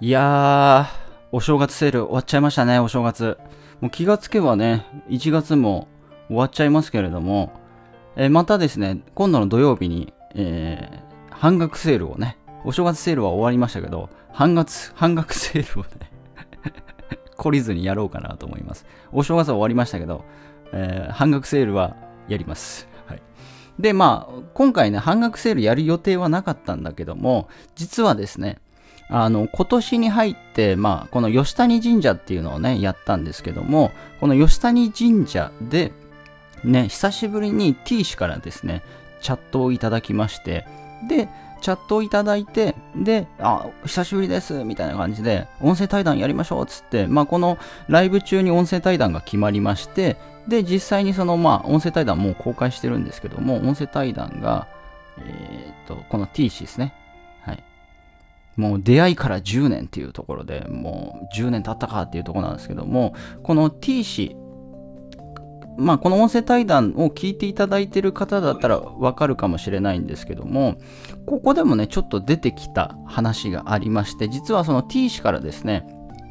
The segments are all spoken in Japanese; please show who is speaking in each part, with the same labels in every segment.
Speaker 1: いやー、お正月セール終わっちゃいましたね、お正月。もう気がつけばね、1月も終わっちゃいますけれども、またですね、今度の土曜日に、半額セールをね、お正月セールは終わりましたけど、半額セールをね、懲りずにやろうかなと思います。お正月は終わりましたけど、半額セールはやります。はい。で、まあ、今回ね、半額セールやる予定はなかったんだけども、実はですね、今年に入って、まあ、この吉谷神社っていうのをね、やったんですけども、この吉谷神社で、ね、久しぶりに T 氏からですね、チャットをいただきまして、で、チャットをいただいて、で、久しぶりです、みたいな感じで、音声対談やりましょう、つって、まあ、このライブ中に音声対談が決まりまして、で、実際にその、まあ、音声対談もう公開してるんですけども、音声対談が、この T 氏ですね。はい。もう出会いから10年っていうところで、もう10年経ったかっていうところなんですけども、この T 氏、まあこの音声対談を聞いていただいている方だったらわかるかもしれないんですけども、ここでもね、ちょっと出てきた話がありまして、実はその T 氏からですね、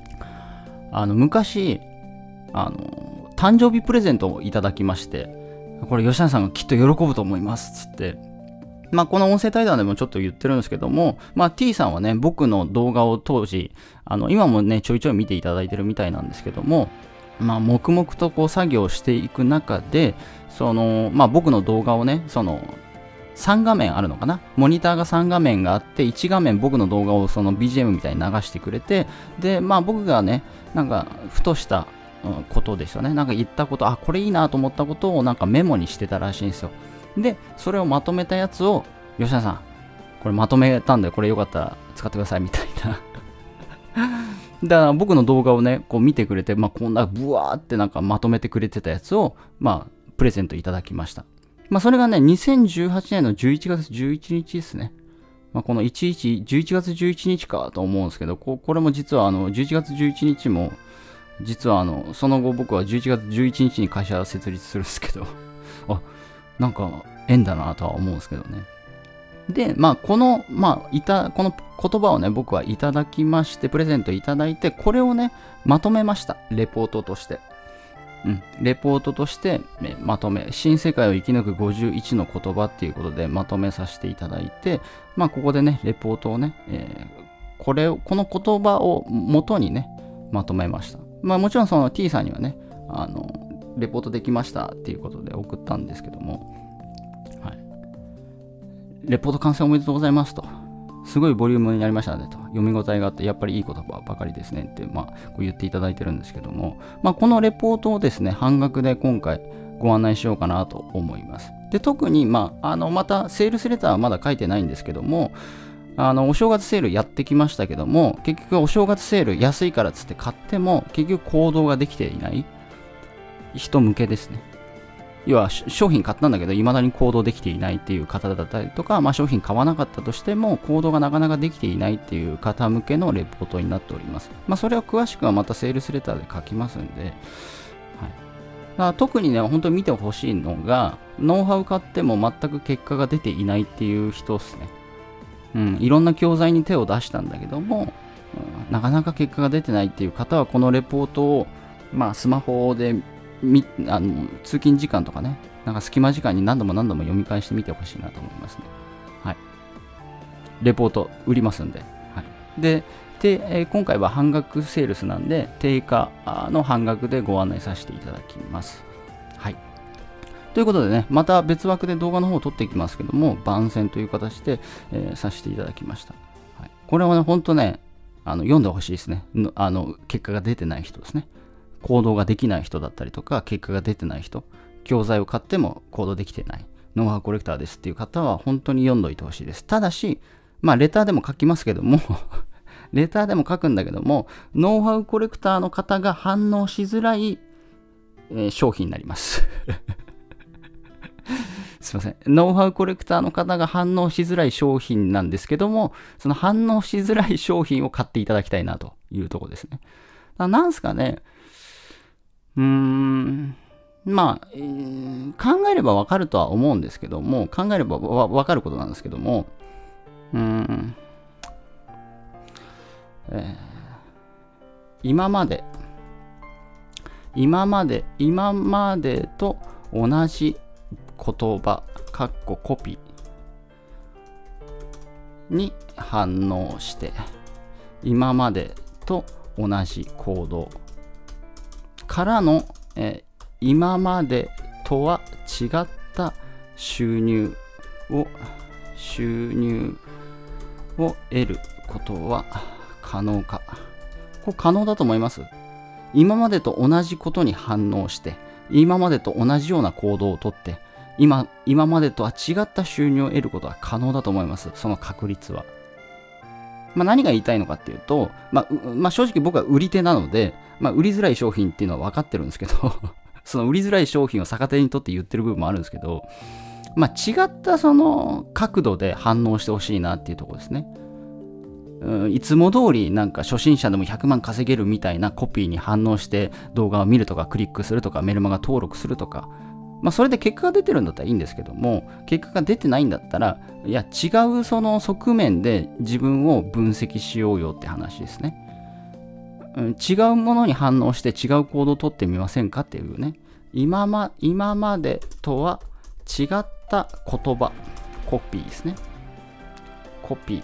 Speaker 1: 昔、誕生日プレゼントをいただきまして、これ吉谷さんがきっと喜ぶと思います、つって、まあ、この音声対談でもちょっと言ってるんですけども、まあ、T さんはね、僕の動画を当時、今もね、ちょいちょい見ていただいてるみたいなんですけども、まあ、黙々とこう作業していく中で、まあ、僕の動画をね、3画面あるのかな、モニターが3画面があって、1画面僕の動画をその BGM みたいに流してくれて、で、まあ、僕がね、なんか、ふとしたことですよね。なんか言ったこと、これいいなと思ったことをなんかメモにしてたらしいんですよ。で、それをまとめたやつを、吉田さん、これまとめたんで、これよかったら使ってくださいみたいな。だから僕の動画をね、こう見てくれて、まあ、こんなブワーってなんかまとめてくれてたやつを、まあ、プレゼントいただきました。まあ、それがね、2018年の11月11日ですね。まあ、この11月11日かと思うんですけど、これも実は11月11日も、実はその後僕は11月11日に会社を設立するんですけど、なんか縁だなとは思うんですけどね。で、まあ、この言葉をね、僕はいただきまして、プレゼントいただいて、これをね、まとめました。レポートとして。レポートとして、まとめ、新世界を生き抜く51の言葉っていうことでまとめさせていただいて、まあ、ここでね、レポートをね、この言葉を元にね、まとめました。まあ、もちろんその T さんにはね、レポートできましたっていうことで送ったんですけども、はい。レポート完成おめでとうございますと。すごいボリュームになりましたねと。読み応えがあって、やっぱりいい言葉ばかりですねって、まあ、こう言っていただいてるんですけども、まあ、このレポートをですね、半額で今回ご案内しようかなと思います。で、特に、またセールスレターはまだ書いてないんですけども、お正月セールやってきましたけども、結局お正月セール安いからっつって買っても、結局行動ができていない人向けですね。要は商品買ったんだけど未だに行動できていないっていう方だったりとか、まあ、商品買わなかったとしても行動がなかなかできていないっていう方向けのレポートになっております。まあ、それは詳しくはまたセールスレターで書きますんで、はい、だから特にね、本当に見てほしいのが、ノウハウ買っても全く結果が出ていないっていう人ですね。いろんな教材に手を出したんだけども、なかなか結果が出てないっていう方はこのレポートを、まあ、スマホで通勤時間とかね、なんか隙間時間に何度も読み返してみてほしいなと思いますね。はい。レポート売りますんで。はい。で、今回は半額セールスなんで、定価の半額でご案内させていただきます。はい。ということでね、また別枠で動画の方を撮っていきますけども、番宣という形で、させていただきました。はい。これはね、ほんとね、読んでほしいですね。結果が出てない人ですね。行動ができない人だったりとか、結果が出てない人、教材を買っても行動できてない、ノウハウコレクターですっていう方は本当に読んどいてほしいです。ただし、まあレターでも書きますけども、レターでも書くんだけども、ノウハウコレクターの方が反応しづらい、商品になります。すいません。ノウハウコレクターの方が反応しづらい商品なんですけども、その反応しづらい商品を買っていただきたいなというところですね。なんすかね、まあ、考えればわかるとは思うんですけども、考えればわかることなんですけども、 今までと同じ言葉コピーに反応して、今までと同じ行動からの、今までとは違った収入を得ることは可能か。これ可能だと思います。今までと同じことに反応して、今までと同じような行動をとって、今までとは違った収入を得ることは可能だと思います。その確率は。何が言いたいのかっていうと、正直僕は売り手なので、売りづらい商品っていうのは分かってるんですけど、その売りづらい商品を逆手にとって言ってる部分もあるんですけど、違ったその角度で反応してほしいなっていうところですね。いつも通りなんか初心者でも100万稼げるみたいなコピーに反応して動画を見るとかクリックするとかメルマガ登録するとか、それで結果が出てるんだったらいいんですけども、結果が出てないんだったら、いや違うその側面で自分を分析しようよって話ですね。違うものに反応して違う行動をとってみませんかっていうね。今までとは違った言葉、コピーですね。コピ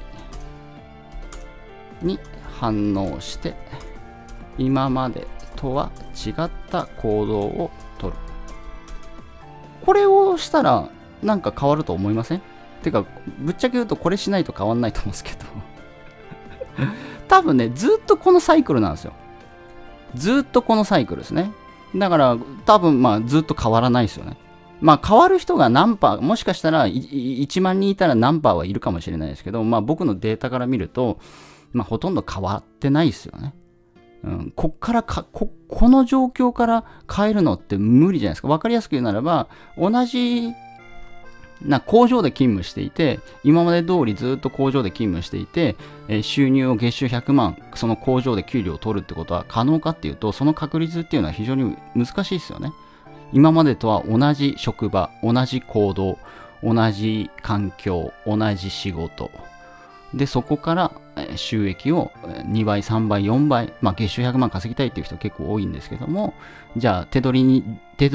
Speaker 1: ーに反応して、今までとは違った行動をとる。これをしたらなんか変わると思いません？てか、ぶっちゃけ言うとこれしないと変わんないと思うんですけど。多分ね、ずっとこのサイクルなんですよ。ずっとこのサイクルですね。だから多分ずっと変わらないですよね。変わる人が何パー、もしかしたら1万人いたら何パーはいるかもしれないですけど、僕のデータから見ると、ほとんど変わってないですよね。この状況から変えるのって無理じゃないですか。わかりやすく言うならば、同じ工場で勤務していて、今まで通りずっと工場で勤務していて、収入を月収100万、その工場で給料を取るってことは可能かっていうと、その確率っていうのは非常に難しいですよね。今までとは同じ職場、同じ行動、同じ環境、同じ仕事。で、そこから収益を2倍、3倍、4倍、月収100万稼ぎたいっていう人結構多いんですけども、じゃあ手取り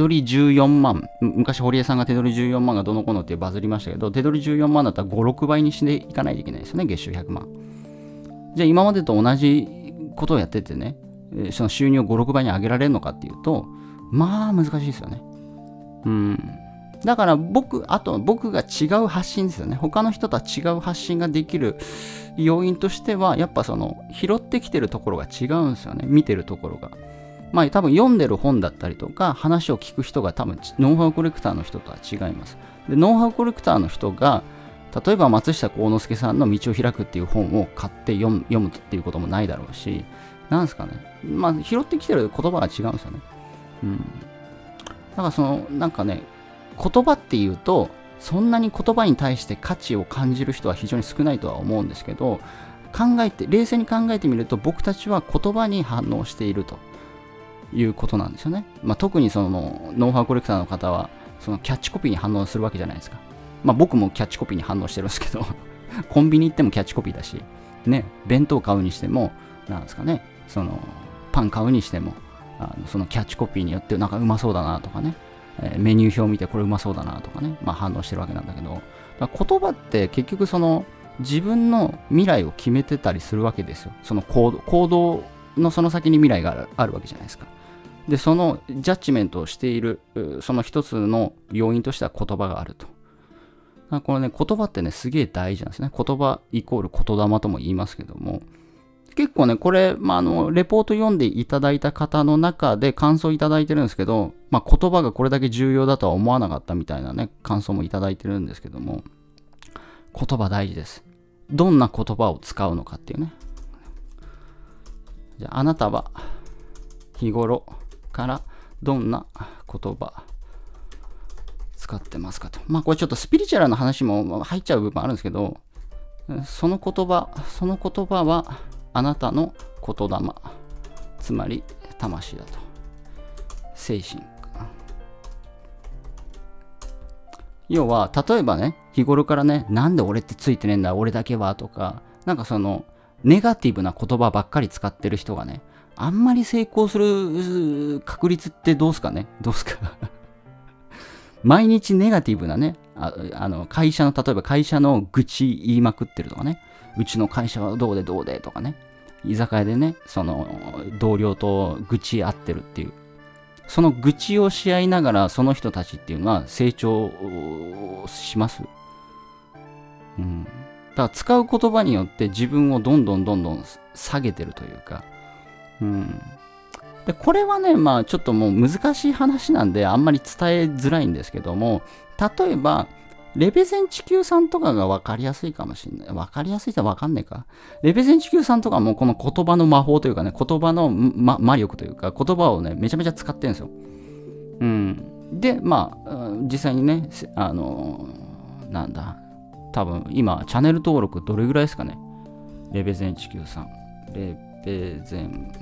Speaker 1: 14万、昔堀江さんが手取り14万がどのこのってバズりましたけど、手取り14万だったら5、6倍にしていかないといけないですよね、月収100万。じゃあ今までと同じことをやっててね、その収入を5、6倍に上げられるのかっていうと、難しいですよね。だから僕が違う発信ですよね。他の人とは違う発信ができる要因としては、やっぱその拾ってきてるところが違うんですよね。見てるところが。多分読んでる本だったりとか、話を聞く人が多分ノウハウコレクターの人とは違います。で、ノウハウコレクターの人が、例えば松下幸之助さんの道を開くっていう本を買って読むっていうこともないだろうし、なんですかね。拾ってきてる言葉が違うんですよね。だから言葉っていうと、そんなに言葉に対して価値を感じる人は非常に少ないとは思うんですけど、冷静に考えてみると、僕たちは言葉に反応しているということなんですよね。特にそのノウハウコレクターの方は、そのキャッチコピーに反応するわけじゃないですか。僕もキャッチコピーに反応してるんですけど、コンビニ行ってもキャッチコピーだし、ね、弁当買うにしても、なんですかね、そのパン買うにしても、そのキャッチコピーによってなんかうまそうだなとかね、メニュー表を見てこれうまそうだなとかね、反応してるわけなんだけど、言葉って結局その自分の未来を決めてたりするわけですよ。その行動のその先に未来があるわけじゃないですか。で、そのジャッジメントをしている、その一つの要因としては言葉があると。これね、言葉ってね、すげえ大事なんですね。言葉イコール言霊とも言いますけども、結構ね、これ、レポート読んでいただいた方の中で感想いただいてるんですけど、言葉がこれだけ重要だとは思わなかったみたいなね、感想もいただいてるんですけども、言葉大事です。どんな言葉を使うのかっていうね。じゃあ、あなたは日頃からどんな言葉使ってますかと。これちょっとスピリチュアルな話も入っちゃう部分あるんですけど、その言葉はあなたの言霊、つまり魂だと。精神。要は、例えばね、日頃からね、なんで俺ってついてねえんだ、俺だけはとか、なんかその、 ネガティブな言葉ばっかり使ってる人がね、あんまり成功する確率ってどうすかね、どうすか毎日ネガティブなね、会社の、例えば会社の愚痴言いまくってるとかね、うちの会社はどうでどうでとかね、居酒屋でね、その同僚と愚痴合ってるっていう、その愚痴をし合いながらその人たちっていうのは成長します。うん。だから使う言葉によって自分をどんどん下げてるというか、うん。で、これはね、まあちょっともう難しい話なんであんまり伝えづらいんですけども、例えば、レベゼン地球さんとかが分かりやすいかもしれない。分かりやすいって分かんないか。レベゼン地球さんとかもこの言葉の魔法というかね、言葉の、魔力というか、言葉をね、めちゃめちゃ使ってるんですよ。うん。で、まあ、実際にね、なんだ、多分今、チャンネル登録どれぐらいですかね。レベゼン地球さん。レベゼン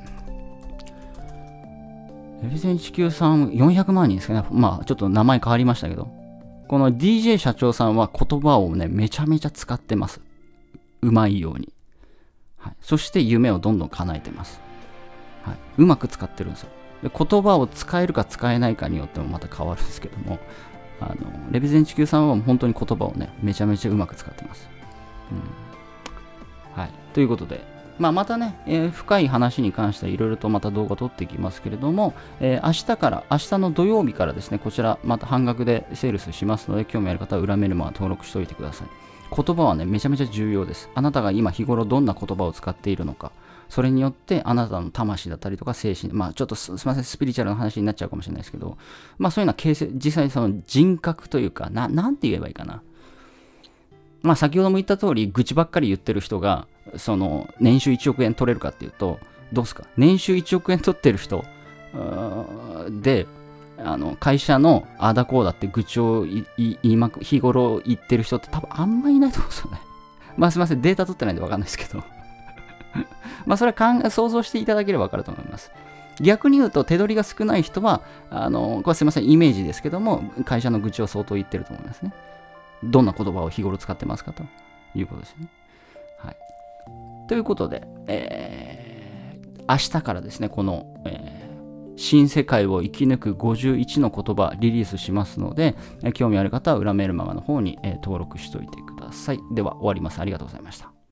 Speaker 1: 地球さん400万人ですかね。まあ、ちょっと名前変わりましたけど。この DJ 社長さんは言葉をね、めちゃめちゃ使ってます。うまいように。はい。そして夢をどんどん叶えてます。はい。うまく使ってるんですよ。で、言葉を使えるか使えないかによってもまた変わるんですけども、レベゼン地球さんは本当に言葉をね、めちゃめちゃうまく使ってます。はい。ということで、またね、深い話に関してはいろいろとまた動画撮っていきますけれども、明日の土曜日からですね、こちらまた半額でセールスしますので、興味ある方は裏メルマガ登録しておいてください。言葉はね、めちゃめちゃ重要です。あなたが今日頃どんな言葉を使っているのか、それによってあなたの魂だったりとか精神、ちょっとすみません、スピリチュアルな話になっちゃうかもしれないですけど、そういうのは実際その人格というか、なんて言えばいいかな。先ほども言った通り、愚痴ばっかり言ってる人が、その、年収1億円取れるかっていうと、どうすか？年収1億円取ってる人で、会社のあだこうだって愚痴を日頃言ってる人って多分あんまりいないと思うんですよね。すいません、データ取ってないんでわかんないですけど。それは想像していただければわかると思います。逆に言うと、手取りが少ない人は、これすいません、イメージですけども、会社の愚痴を相当言ってると思いますね。どんな言葉を日頃使ってますかということですね。はい。ということで、明日からですね、この、新世界を生き抜く51の言葉リリースしますので、興味ある方は裏メールマガの方に、登録しておいてください。では終わります。ありがとうございました。